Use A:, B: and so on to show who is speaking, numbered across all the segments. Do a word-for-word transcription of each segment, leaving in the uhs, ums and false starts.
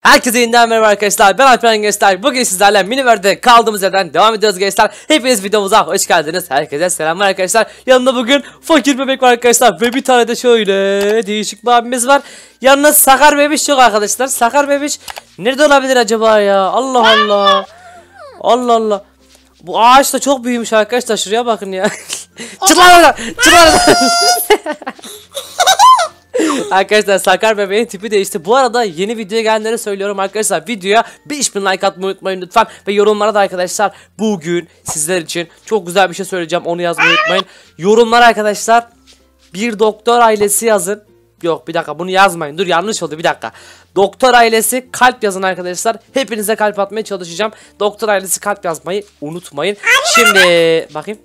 A: Herkese yeniden merhaba arkadaşlar, ben Alperen Gençler. Bugün sizlerle Miniworld'de kaldığımız yerden devam ediyoruz gençler. Hepiniz videomuza hoş geldiniz. Herkese selamlar arkadaşlar. Yanında bugün fakir bebek var arkadaşlar. Ve bir tane de şöyle değişik bir abimiz var. Yanında Sakar bebiş yok arkadaşlar. Sakar bebiş nerede olabilir acaba ya? Allah Allah. Allah Allah. Bu ağaç da çok büyümüş arkadaşlar, şuraya bakın ya. Çık lan oradan, çık lan oradan. Arkadaşlar Sakar bebeğin tipi değişti. Bu arada yeni videoya gelenlere söylüyorum arkadaşlar, videoya beş bin like atmayı unutmayın lütfen. Ve yorumlara da arkadaşlar bugün sizler için çok güzel bir şey söyleyeceğim, onu yazmayı unutmayın. Yorumlara arkadaşlar bir doktor ailesi yazın. Yok bir dakika, bunu yazmayın, dur yanlış oldu, bir dakika. Doktor ailesi kalp yazın arkadaşlar. Hepinize kalp atmaya çalışacağım. Doktor ailesi kalp yazmayı unutmayın. Şimdi bakayım.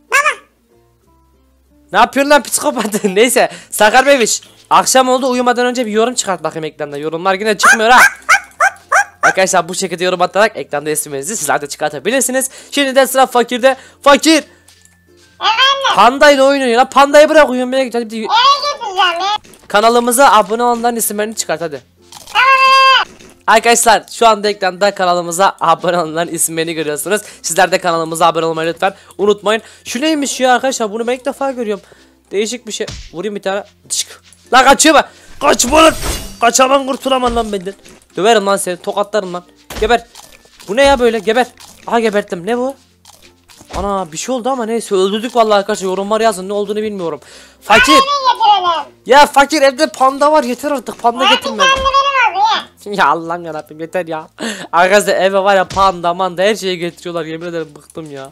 A: Ne yapıyorsun lan psikopat? Neyse Sakar bebiş, akşam oldu, uyumadan önce bir yorum çıkart bakayım ekranda. Yorumlar yine çıkmıyor ha. Arkadaşlar bu şekilde yorum atarak ekranda isminizi sizler de çıkartabilirsiniz. Şimdi de sıra fakirde. Fakir. Pandayla oynuyor lan. Pandayı bırak, uyumaya git. Hadi. Kanalımıza abone olanların isimlerini çıkart hadi. Arkadaşlar şu anda ekranda kanalımıza abone olanların isimlerini görüyorsunuz. Sizler de kanalımıza abone olmayı lütfen unutmayın. Şu neymiş ya arkadaşlar, bunu ben ilk defa görüyorum. Değişik bir şey. Vurayım bir tane. Lan kaçıyor bak. Kaçma lan. Kaçaman kurtulaman lan benden. Döverim lan seni, tokatlarım lan. Geber. Bu ne ya böyle, geber. Aha geberttim, ne bu? Ana bir şey oldu ama neyse, öldürdük vallahi arkadaşlar. Yorumlar yazın, ne olduğunu bilmiyorum. Fakir. Ya fakir, evde panda var, yeter artık, panda getirme. Ya Allah'ım yarabbim, yeter ya. Arkadaşlar eve var ya panda manda her şeyi getiriyorlar, yemin ederim bıktım ya.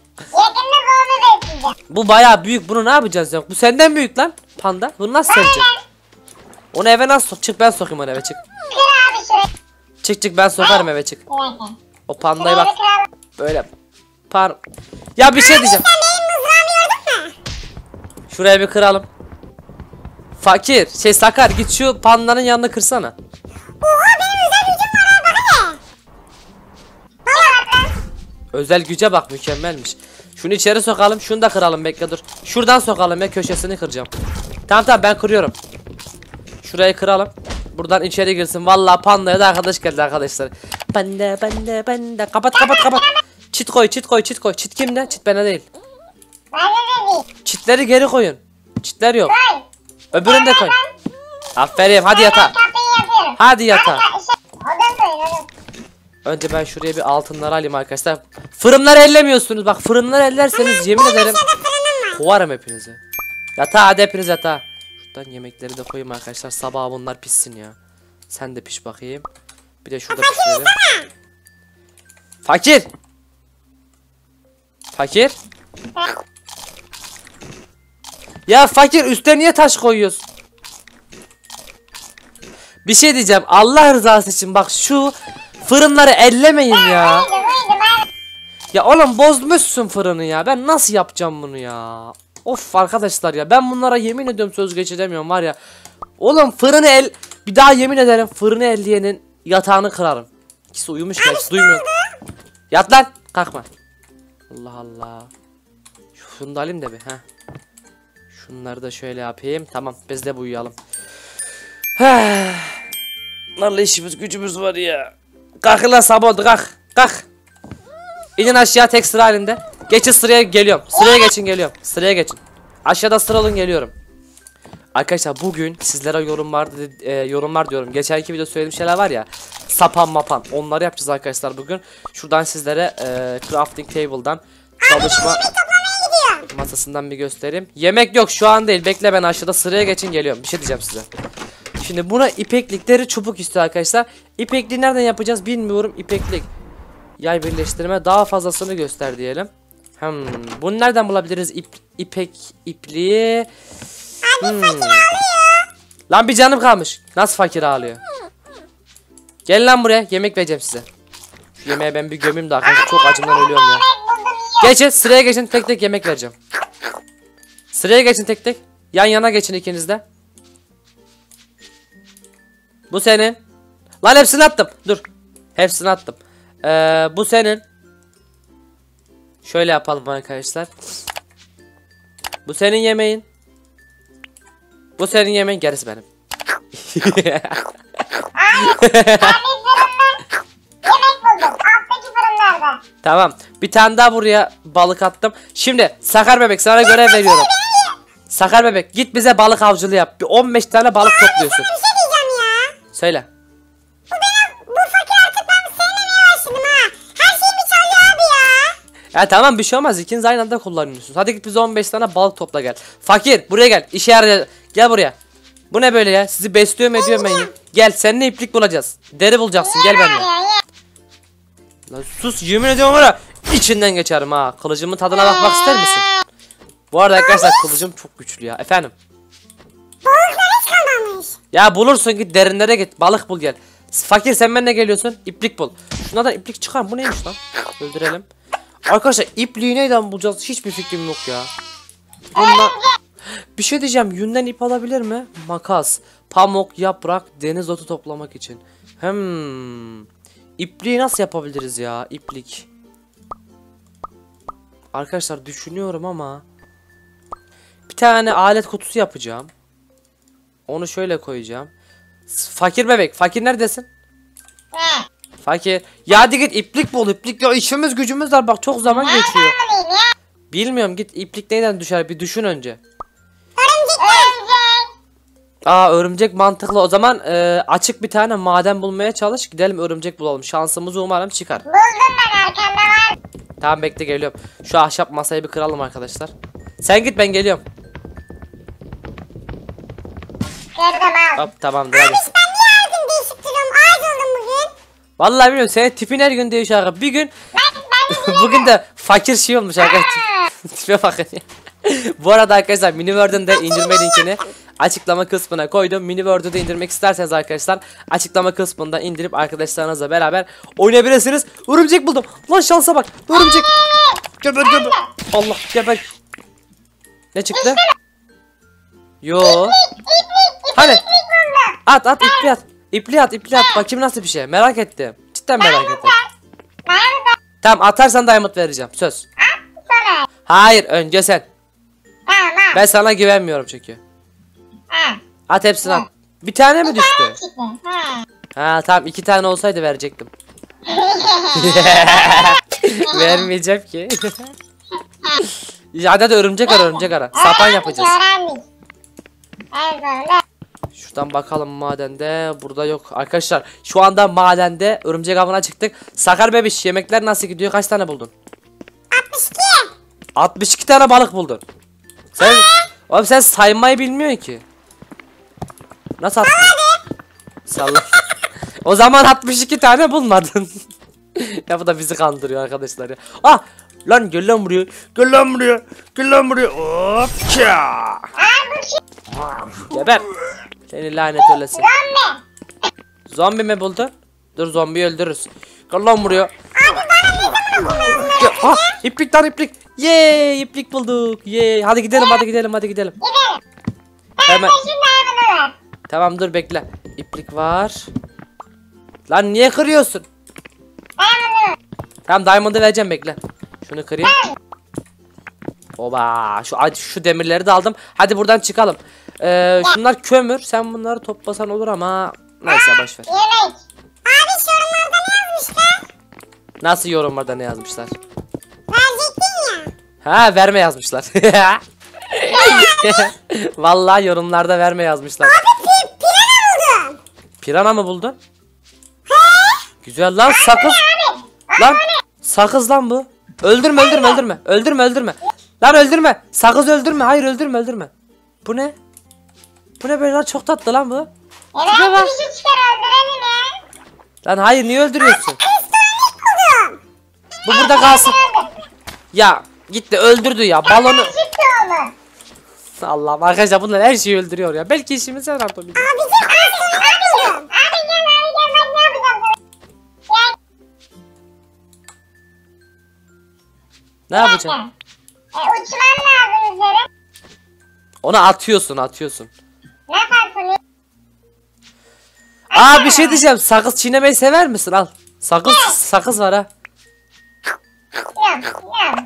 A: Bu bayağı büyük, bunu ne yapacağız ya? Bu senden büyük lan panda. Bunu nasıl seveceksin? Onu eve nasıl sok? Çık ben sokayım onu eve, çık. Çık çık ben sokarım eve, çık. O pandayı bak böyle par. Ya bir şey diyeceğim. Şuraya bir kıralım. Fakir şey Sakar, git şu pandanın yanına kırsana. Özel güce bak, mükemmelmiş. Şunu içeri sokalım, şunu da kıralım, bekle dur. Şuradan sokalım ya, köşesini kıracağım. Tamam tamam ben kırıyorum. Şurayı kıralım. Buradan içeri girsin. Vallahi pandaya da arkadaş geldi arkadaşlar. Panda panda panda. Kapat kapat kapat. Çit koy çit koy çit koy. Çit kimde? Çit bana değil. Çitleri geri koyun. Çitler yok. Öbürünü de koy. Aferin, hadi yata. Hadi yata. Önce ben şuraya bir altınları alayım arkadaşlar. Fırınları ellemiyorsunuz. Bak fırınları ellerseniz yemin ederim kovarım hepinizi. Yatağa, hadi hepiniz yatağa. Şuradan yemekleri de koyayım arkadaşlar. Sabah bunlar pişsin ya. Sen de piş bakayım. Bir de şurada pişirelim. Fakir. Fakir. Ya fakir, üstüne niye taş koyuyorsun? Bir şey diyeceğim, Allah rızası için bak şu fırınları ellemeyin ya. Ya oğlum bozmuşsun fırını ya. Ben nasıl yapacağım bunu ya? Of arkadaşlar ya, ben bunlara yemin ediyorum söz geçiremiyorum var ya. Oğlum fırını el, bir daha yemin ederim fırını elleyenin yatağını kırarım. İkisi uyumuş ya, duymuyor. Yat lan, kalkma. Allah Allah. Şunu da alayım da bir ha. Şunları da şöyle yapayım. Tamam biz de uyuyalım. Vallahi işimiz gücümüz var ya. Kalk lan, sabah oldu, kalk. Kalk. İnin aşağı tek sıra halinde. Geçin sıraya, geliyorum. Sıraya geçin, geliyorum. Sıraya geçin. Aşağıda sıra olun, geliyorum. Arkadaşlar bugün sizlere yorumlar e, yorumlar diyorum. Geçenki video söylediğim şeyler var ya. Sapan mapan. Onları yapacağız arkadaşlar bugün. Şuradan sizlere e, crafting table'dan çalışma masasından bir göstereyim. Yemek yok şu an değil. Bekle, ben aşağıda sıraya geçin, geliyorum. Bir şey diyeceğim size. Şimdi buna ipeklikleri çubuk istiyor arkadaşlar. İpekliği nereden yapacağız bilmiyorum. İpeklik. Yay birleştirme, daha fazlasını göster diyelim. Hmm, bunu nereden bulabiliriz? İp, ipek ipliği. Hmm. Lan bir canım kalmış. Nasıl fakir ağlıyor? Gel lan buraya, yemek vereceğim size. Şu yemeğe ben bir gömeyim de arkadaşlar, çok acımdan ölüyorum ya. Geçin sıraya geçin, tek tek yemek vereceğim. Sıraya geçin tek tek. Yan yana geçin ikiniz de. Bu senin. Lan hepsini attım. Dur. Hepsini attım. Ee, bu senin. Şöyle yapalım arkadaşlar. Bu senin yemeğin. Bu senin yemeğin, gerisi benim. Tamam. Bir tane daha buraya balık attım. Şimdi Sakar bebek sana görev veriyorum. Sakar bebek git bize balık avcılığı yap. Bir on beş tane balık topluyorsun.
B: Bir şey diyeceğim ya.
A: Söyle.
B: Bu benim bu fakir artık ben sevmemeye başladım ha. Her şeyimi çalıyor abi ya.
A: Ya tamam bir şey olmaz. İkiniz aynı anda kullanıyorsunuz. Hadi git bize on beş tane balık topla gel. Fakir buraya gel. İşe yarayacak. Gel buraya. Bu ne böyle ya? Sizi besliyorum ediyorum ben ya. Gel seninle iplik bulacağız. Deri bulacaksın gel benimle. Lan sus yemin ediyorum var ya. İçinden geçerim ha. Kılıcımın tadına bakmak ister misin? Bu arada arkadaşlar kılıcım çok güçlü ya. Efendim.
B: Balıklar hiç kalmamış.
A: Ya bulursun git derinlere git. Balık bul gel. Fakir sen benimle geliyorsun. İplik bul. Şunlardan iplik çıkar. Bu neymiş lan? Öldürelim. Arkadaşlar ipliği neyden bulacağız? Hiçbir fikrim yok ya. Bundan... Bir şey diyeceğim. Yünden ip alabilir mi? Makas, pamuk, yaprak, deniz otu toplamak için. Hmm. İpliği nasıl yapabiliriz ya? İplik. Arkadaşlar düşünüyorum ama bir tane alet kutusu yapacağım. Onu şöyle koyacağım. Fakir bebek, fakir neredesin?
B: Ne?
A: Fakir. Ya hadi git iplik bul, iplik ya işimiz gücümüz var bak çok zaman geçiyor. Bilmiyorum git iplik neyden düşer bir düşün önce.
B: Örümcek. Örümcek.
A: Aa örümcek mantıklı o zaman e, açık bir tane maden bulmaya çalış gidelim örümcek bulalım şansımızı umarım çıkar.
B: Buldum ben arkanda var.
A: Tamam bekle geliyorum. Şu ahşap masayı bir kıralım arkadaşlar. Sen git ben geliyorum.
B: Kırdım al.
A: Hop tamamdır hadi.
B: Ben niye her gün değişik duruyorum? Ağaç oldum bugün.
A: Vallahi bilmiyorum senin tipin her gün değişiyor arkadaşlar. Bir gün
B: Ben, ben
A: bugün de fakir şey olmuş arkadaşlar. Tipe bakın ya. Bu arada arkadaşlar Miniworld'un da indirme linkini açıklama kısmına koydum. Miniworld'u da indirmek isterseniz arkadaşlar açıklama kısmında indirip arkadaşlarınızla beraber oynayabilirsiniz. Örümcek buldum. Lan şansa bak. Örümcek. Geber geber. Allah geber. Ne çıktı? Yo. Hani? At at ipli at. İpli at ipli at. Bakayım nasıl bir şey. Merak ettim. Cidden merak ettim.
B: ben de
A: Tamam atarsan diamond vereceğim. Söz.
B: sonra.
A: Hayır önce sen.
B: Tamam.
A: Ben sana güvenmiyorum çünkü.
B: Ha.
A: At hepsini at. Bir tane mi düştü?
B: Çıktı. Ha.
A: Ha tamam iki tane olsaydı verecektim. Vermeyeceğim ki. Hadi de örümcek ara örümcek ara. Sapan yapacağız.
B: Öğrendik. En sonunda.
A: Şuradan bakalım madende. Burada yok. Arkadaşlar şu anda madende örümcek avına çıktık. Sakar bebiş yemekler nasıl gidiyor? Kaç tane buldun?
B: altmış iki.
A: altmış iki tane balık buldun. Sen oğlum sen saymayı bilmiyorsun ki. Nasıl attın? Salla. O zaman altmış iki tane bulmadın. Ya bu da bizi kandırıyor arkadaşlar ya. Ah! Lan gel lan buraya. Gel lan buraya. Gel lan buraya. Hopça.
B: Aa bu şey.
A: Geber. Seni lanet öylesi.
B: Zombi.
A: Zombi mi buldun? Dur zombiyi öldürürüz. Gel lan buraya.
B: Abi bana ne zaman okunuyorsun?
A: Gel. Ah! İplik lan iplik. Yee iplik bulduk. Yee. Hadi gidelim hadi gidelim hadi gidelim.
B: Gidelim.
A: Hemen.
B: Şimdi hayvanı ver.
A: Tamam dur bekle. İplik var. Lan niye kırıyorsun?
B: Hayvanı ver.
A: Tamam diamond'ı vereceğim bekle. Şunu kırayım. Oba şu şu demirleri de aldım. Hadi buradan çıkalım. Ee, şunlar kömür. Sen bunları toplasan olur ama neyse boş ver.
B: Yemek. Abi yorumlarda ne yazmışlar?
A: Nasıl yorumlarda ne yazmışlar?
B: Verecektin ya.
A: Ha verme yazmışlar. Vallahi yorumlarda verme yazmışlar.
B: Abi pi pirana buldum.
A: Pirana mı buldun? Güzel lan sakız. Lan sakız lan bu. Öldürme öldürme öldürme. Öldürme öldürme. Lan öldürme. Sakız öldürme. Hayır öldürme öldürme. Bu ne? Bu ne böyle lan çok tatlı lan bu.
B: Evet
A: Tipe bak.
B: bir şey çıkar öldürelim ya.
A: Lan hayır niye öldürüyorsun?
B: Kristallik buldum.
A: Bu burada kalsın. Ya gitti öldürdü ya balonu.
B: Çıktı oğlum.
A: Allah'ım arkadaşlar bunlar her şeyi öldürüyor ya. Belki işimize yarar tabii.
B: Abi sen kristallik buldum. Abi gel abi gel bak ne yapacağım. Gel.
A: Ne yapacaksın?
B: E, uçman lazım üzere.
A: Onu atıyorsun atıyorsun.
B: Nasıl atılıyor?
A: Aa bir şey diyeceğim. Sakız çiğnemeyi sever misin? Al. Sakız sakız var ha.
B: Yok yok.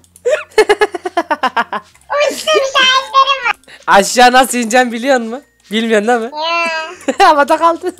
B: Uçtum şahitlerim var.
A: Aşağı nasıl ineceğim biliyor musun? Bilmiyorsun değil mi?
B: Ya.
A: Havada kaldı.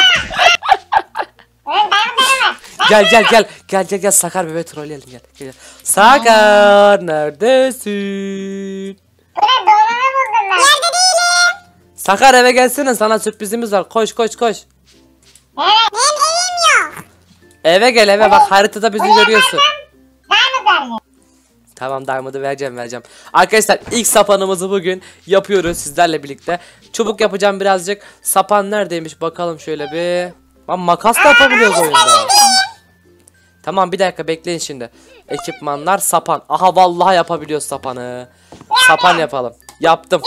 B: Oğlum ben bunları
A: Gel gel gel gel gel gel Sakar bebe trolleyelim gel. Gel. Sakar neredesin?
B: Burada dolabı buldum ben. Yerde değilim.
A: Sakar eve gelsene sana sürprizimiz var. Koş koş koş.
B: Evet. Benim evim yok.
A: Eve gel eve bak haritada bizi görüyorsun.
B: Diamond verdim.
A: Tamam diamond'ı vereceğim vereceğim. Arkadaşlar ilk sapanımızı bugün yapıyoruz sizlerle birlikte. Çubuk yapacağım birazcık. Sapan neredeymiş bakalım şöyle bir. Lan makas da yapabiliyoruz oyunda. Tamam bir dakika bekleyin şimdi. Ekipmanlar sapan. Aha vallahi yapabiliyoruz sapanı. Sapan yapalım. Yaptım.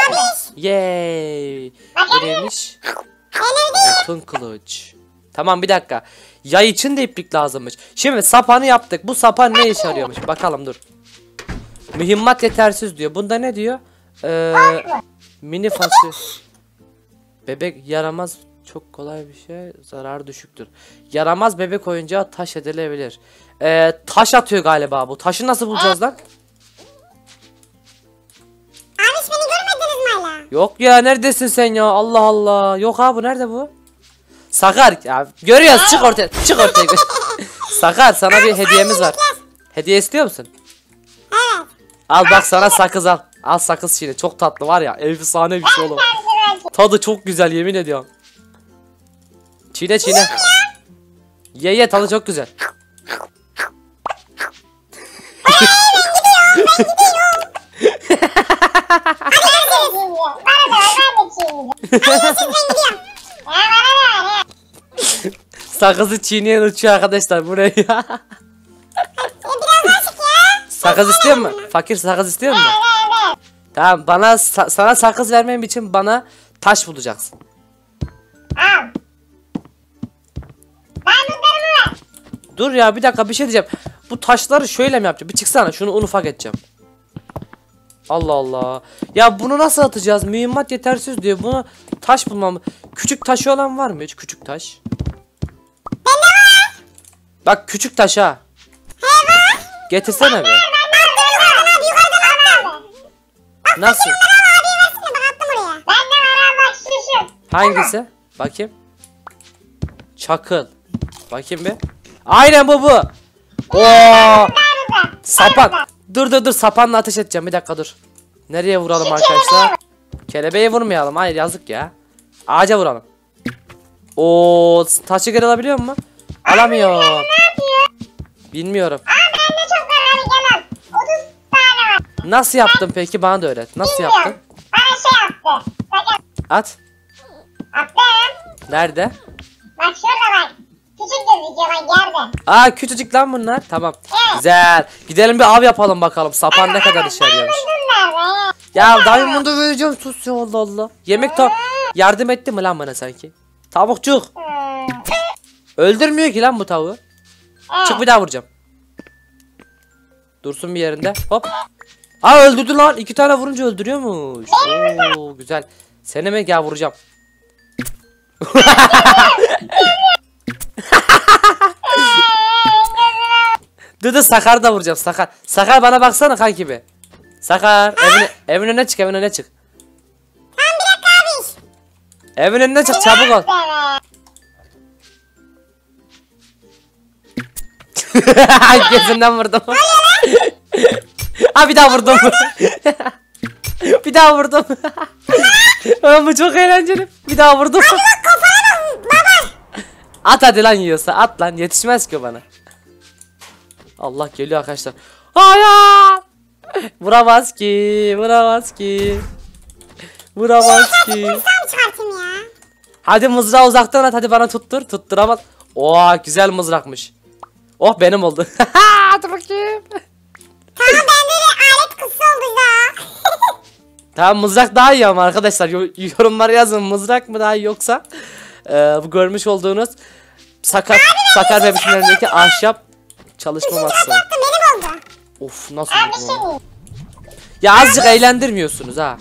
A: Yay. Bu neymiş? Altın kılıç. Tamam bir dakika. Yay için de iplik lazımmış. Şimdi sapanı yaptık. Bu sapan ne işe yarıyormuş? Bakalım dur. Mühimmat yetersiz diyor. Bunda ne diyor? Ee, mini fasulye. Bebek yaramaz çok kolay bir şey. Zarar düşüktür. Yaramaz bebek oyuncağı taş edilebilir. Ee, taş atıyor galiba bu. Taşı nasıl bulacağız lan?
B: Abi hiç beni görmediniz mi hala?
A: Yok ya neredesin sen ya? Allah Allah. Yok abi nerede bu? Sakar ya görüyoruz çık ortaya. Çık ortaya. Sakar sana bir hediyemiz var. Hediye istiyor musun?
B: Evet.
A: Al bak sana sakız al. Al sakız şimdi. Çok tatlı var ya. Efsane bir şey oğlum. Tadı çok güzel yemin ediyorum. Çiğne çiğne. Ye ye tadı çok güzel. Sakızı çiğneyen uçuyor arkadaşlar buraya. Sakız istiyor mu? Fakir sakız istiyor mu? Tamam bana sa sana sakız vermem için bana taş bulacaksın. Dur ya bir dakika bir şey diyeceğim. Bu taşları şöyle mi yapacağım? Bir çıksana şunu un ufak edeceğim. Allah Allah. Ya bunu nasıl atacağız? Mühimmat yetersiz diyor. Bunu taş bulmam. Küçük taşı olan var mı hiç küçük taş? Bak küçük taş ha. Getirsene be. Nasıl? Hangisi? Bakayım. Çakıl. Bakayım bir. Aynen bu bu. Oo! Sapan. Dur dur dur sapanla ateş edeceğim. Bir dakika dur. Nereye vuralım arkadaşlar? Kelebeğe vurmayalım. Hayır yazık ya. Ağaca vuralım. Oo, taşı geri alabiliyor mu? Alamıyorum. Bilmiyorum. Nasıl yaptın peki? Bana da öğret. Nasıl yaptın?
B: Bana şey yaptı. Bakın.
A: At.
B: Attım.
A: Nerede?
B: Bak şurada bak. Küçük gözüküyor bak yerde.
A: Aa küçücük lan bunlar. Tamam.
B: Evet.
A: Güzel. Gidelim bir av yapalım bakalım. Sapan ne kadar işe yarıyormuş.
B: Diamond'ım nerede?
A: Ya diamond'u vereceğim sus ya Allah Allah. Yemek ta yardım etti mi lan bana sanki? Tavukçuk.
B: Hmm.
A: Öldürmüyor ki lan bu tavuğu. Çık bir daha vuracağım. Dursun bir yerinde. Hop. Aa öldürdü lan. İki tane vurunca öldürüyormuş. Oo güzel. Seni mi gel vuracağım. Dur dur Sakar da vuracağım Sakar. Sakar bana baksana kanki be. Sakar evin, evin önüne çık evin önüne çık.
B: Tamam bir dakika abi.
A: Evin önüne çık çabuk ol. Gözünden vurdum. Ha bir daha vurdum. Bir daha vurdum. Bu çok eğlenceli. Bir daha vurdum. At hadi lan yiyorsa at lan yetişmez ki bana. Allah geliyor arkadaşlar. Hayır. Vuramaz ki, vuramaz ki. Vuramaz ki.
B: Tam çıkartayım ya.
A: Hadi mızrağı uzaktan at hadi bana tuttur. Tutturamaz. Oo güzel mızrakmış. Oh benim oldu. Dur bakayım.
B: Tamam bende de alet kısa oldu ya.
A: Tamam mızrak daha iyi ama arkadaşlar yorumlara yazın mızrak mı daha iyi yoksa e, bu görmüş olduğunuz Sakar Sakar bebişin önündeki ahşap çalışma masası.
B: Yaptım benim oldu.
A: Of nasıl
B: Abi bir
A: oldu
B: şey
A: lan?
B: değil.
A: Ya azıcık eğlendirmiyorsunuz ha.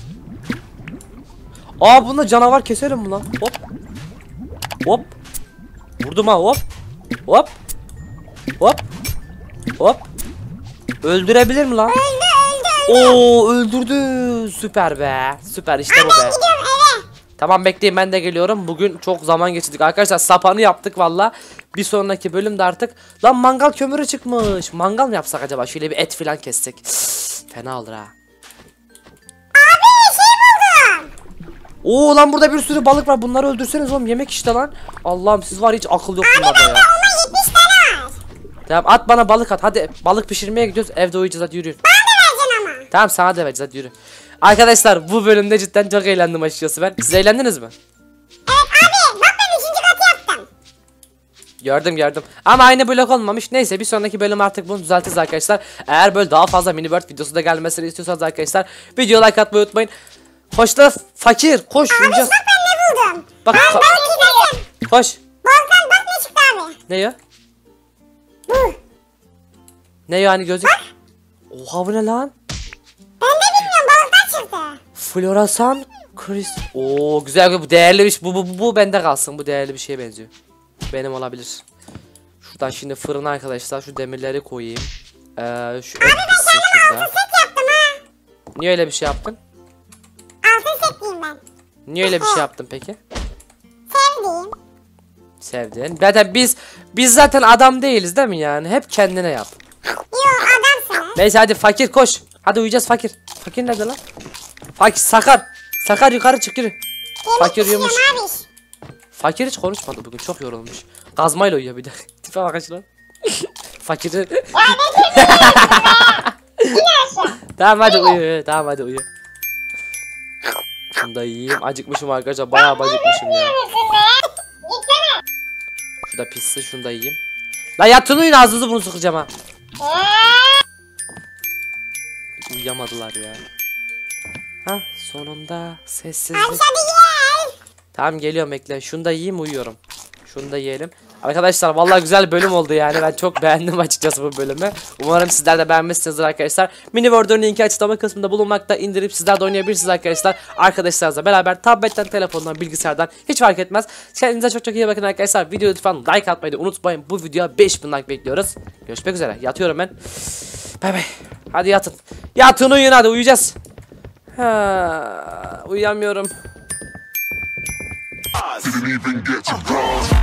A: Aa bunda canavar keselim mi lan? Hop. Hop. Vurdum ha hop. Hop. Hop. Hop. Öldürebilir mi lan?
B: Öldü öldü öldü.
A: Oo öldürdü. Süper be. Süper işte bu be.
B: Gidiyorum eve.
A: Tamam bekleyin, ben de geliyorum. Bugün çok zaman geçirdik arkadaşlar. Sapanı yaptık valla. Bir sonraki bölümde artık. Lan mangal kömürü çıkmış. Mangal mı yapsak acaba? Şöyle bir et falan kessek. Fena olur ha.
B: Abi şey buldum.
A: Oo lan burada bir sürü balık var. Bunları öldürseniz oğlum, yemek işte lan. Allah'ım siz var, hiç akıl yok bunlarda ya.
B: Ona yetmiş tane var.
A: Tamam at bana balık at. Hadi balık pişirmeye gidiyoruz. Evde uyuyacağız, hadi yürüyün.
B: Bana da vereceksin ama.
A: Tamam sana da vereceğiz, hadi yürü. Arkadaşlar bu bölümde cidden çok eğlendim açıkçası ben. Siz eğlendiniz mi?
B: Evet abi bak ben üçüncü katı yaptım.
A: Gördüm gördüm. Ama aynı blok olmamış. Neyse bir sonraki bölüm artık bunu düzeltiriz arkadaşlar. Eğer böyle daha fazla mini world videosu da gelmesini istiyorsanız arkadaşlar video like atmayı unutmayın. Hoşla fakir koş uyuyacağız.
B: Bak ben ne buldum.
A: Bak
B: Ben
A: fa-
B: balık izledim.
A: koş.
B: Volkan bak ne çıktı abi.
A: Ne ya?
B: Bu.
A: Ne yani gözük? Oha bu ne lan?
B: Ben de bilmiyorum balıktan çıktı.
A: Floresan Chris. Oo güzel, bu değerliymiş. Bu, bu bu bu bende kalsın. Bu değerli bir şeye benziyor. Benim olabilir. Şuradan şimdi fırına arkadaşlar şu demirleri koyayım. Ee, şu et pişsin şurada.
B: Set yaptım ha.
A: Niye öyle bir şey yaptın?
B: Altın setliyim ben.
A: Niye öyle bir şey yaptın peki?
B: Sevdiğim.
A: Sevdin. Zaten biz biz zaten adam değiliz değil mi yani? Hep kendine yap.
B: Yo adamsın.
A: Neyse hadi fakir koş. Hadi uyuyacağız fakir. Fakir nerede lan? Fakir Sakar. Sakar yukarı çık yürü. Fakir uyumuş.
B: Abi.
A: Fakir hiç konuşmadı bugün, çok yorulmuş. Kazmayla uyuyor bir de. Tipe bak lan. Fakiri. Tamam hadi uyu. Tamam hadi uyu. Şunu da yiyeyim. Acıkmışım arkadaşlar. Bayağı acıkmışım ya. Şu da pişsin, şunu da yiyeyim. La yatın uyuyun, ağzınızı bunu sıkacağım ha. Uyuyamadılar ya. Ha sonunda sessizlik.
B: Hadi gel.
A: Tamam geliyorum, bekle. Şunu da yiyeyim, uyuyorum. Şunu da yiyelim. Arkadaşlar vallahi güzel bölüm oldu yani. Ben çok beğendim açıkçası bu bölümü. Umarım sizler de beğenmişsinizdir arkadaşlar. Mini World'un linki açıklama kısmında bulunmakta. İndirip sizler de oynayabilirsiniz arkadaşlar. Arkadaşlarınızla beraber tabletten, telefondan, bilgisayardan hiç fark etmez. Kendinize çok çok iyi bakın arkadaşlar. Videoyu lütfen like atmayı da unutmayın. Bu videoya beş bin like bekliyoruz. Görüşmek üzere. Yatıyorum ben. Bay bay. Hadi yatın. Yatın uyuyun, hadi uyuyacağız. Ha, uyuyamıyorum.
C: Didn't even get to cross.